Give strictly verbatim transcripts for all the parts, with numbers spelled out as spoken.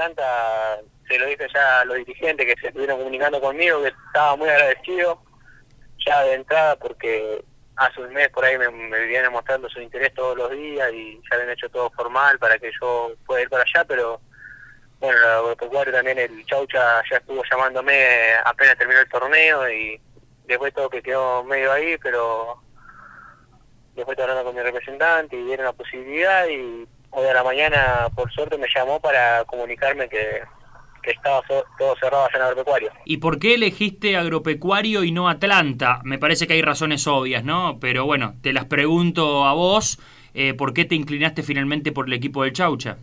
Atlanta, se lo dije ya a los dirigentes que se estuvieron comunicando conmigo, que estaba muy agradecido ya de entrada, porque hace un mes por ahí me, me vienen mostrando su interés todos los días y ya habían hecho todo formal para que yo pueda ir para allá, pero bueno, el agropecuario también, el Chaucha ya estuvo llamándome apenas terminó el torneo y después todo que quedó medio ahí, pero después estoy hablando con mi representante y dieron la posibilidad y hoy a la mañana por suerte me llamó para comunicarme que, que estaba so, todo cerrado allá en agropecuario. ¿Y por qué elegiste agropecuario y no Atlanta? Me parece que hay razones obvias, ¿no? Pero bueno, te las pregunto a vos, eh, ¿por qué te inclinaste finalmente por el equipo del Chaucha?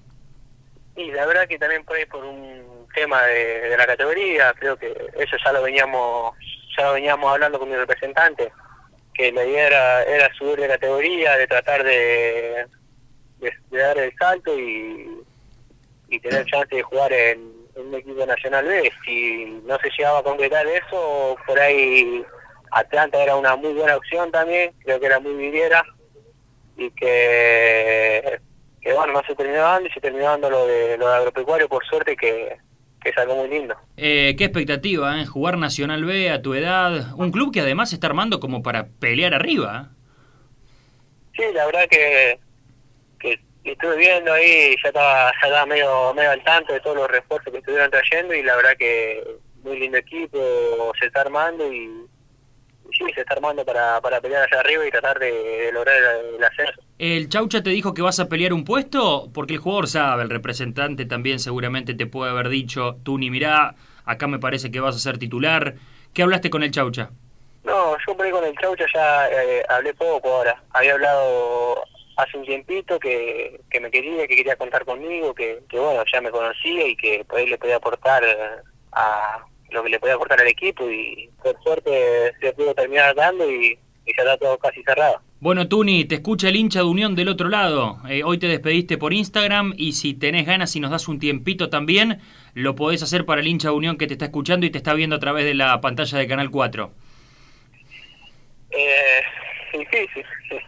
Y la verdad que también por ahí por un tema de, de la categoría, creo que eso ya lo veníamos ya lo veníamos hablando con mi representante, que la idea era, era subir de categoría, de tratar de, de, de dar el salto y, y tener chance de jugar en, en un equipo nacional B. Si no se llegaba a concretar eso, por ahí Atlanta era una muy buena opción también, creo que era muy viviera y que, que bueno, no se terminó dando y se terminó dando lo de, lo de agropecuario, por suerte que, que salió muy lindo. Eh, qué expectativa, ¿eh? Jugar Nacional B a tu edad, un club que además se está armando como para pelear arriba. Sí, la verdad que, que estuve viendo ahí, ya estaba, ya estaba medio, medio al tanto de todos los refuerzos que estuvieron trayendo y la verdad que muy lindo equipo, se está armando y, y sí, se está armando para, para pelear allá arriba y tratar de, de lograr el, el ascenso. ¿El Chaucha te dijo que vas a pelear un puesto? Porque el jugador sabe, el representante también seguramente te puede haber dicho, Tuni, mirá, acá me parece que vas a ser titular. ¿Qué hablaste con el Chaucha? No, yo por ahí con el Chaucha ya eh, hablé poco ahora. Había hablado hace un tiempito que, que me quería, que quería contar conmigo, que, que bueno, ya me conocía y que por ahí le podía aportar a lo que le podía aportar al equipo y por suerte se pudo terminar dando y, y ya está todo casi cerrado. Bueno, Tuni, te escucha el hincha de Unión del otro lado. Eh, hoy te despediste por Instagram y si tenés ganas y nos das un tiempito también, lo podés hacer para el hincha de Unión que te está escuchando y te está viendo a través de la pantalla de Canal cuatro. Eh, difícil.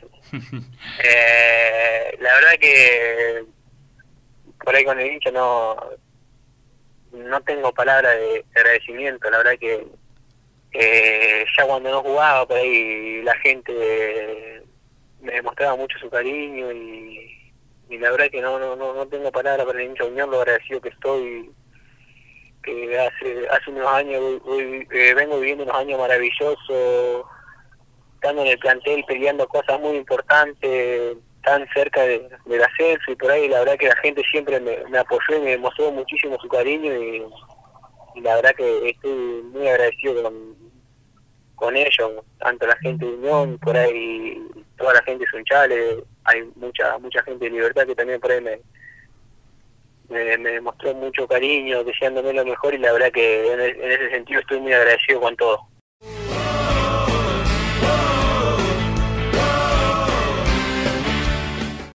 eh, la verdad que por ahí con el hincha no no tengo palabra de agradecimiento. La verdad que eh, ya cuando no jugaba por ahí la gente me demostraba mucho su cariño y, y la verdad que no no no no tengo palabra para el hincha de Unión, lo agradecido que estoy, que hace hace unos años voy, voy, eh, vengo viviendo unos años maravillosos, estando en el plantel, peleando cosas muy importantes, tan cerca de, del ascenso y por ahí la verdad que la gente siempre me, me apoyó y me demostró muchísimo su cariño y, y la verdad que estoy muy agradecido con, con ellos, tanto la gente de Unión, por ahí toda la gente de Sunchales, hay mucha mucha gente de Libertad que también por ahí me, me, me demostró mucho cariño, deseándome lo mejor y la verdad que en, en ese sentido estoy muy agradecido con todo.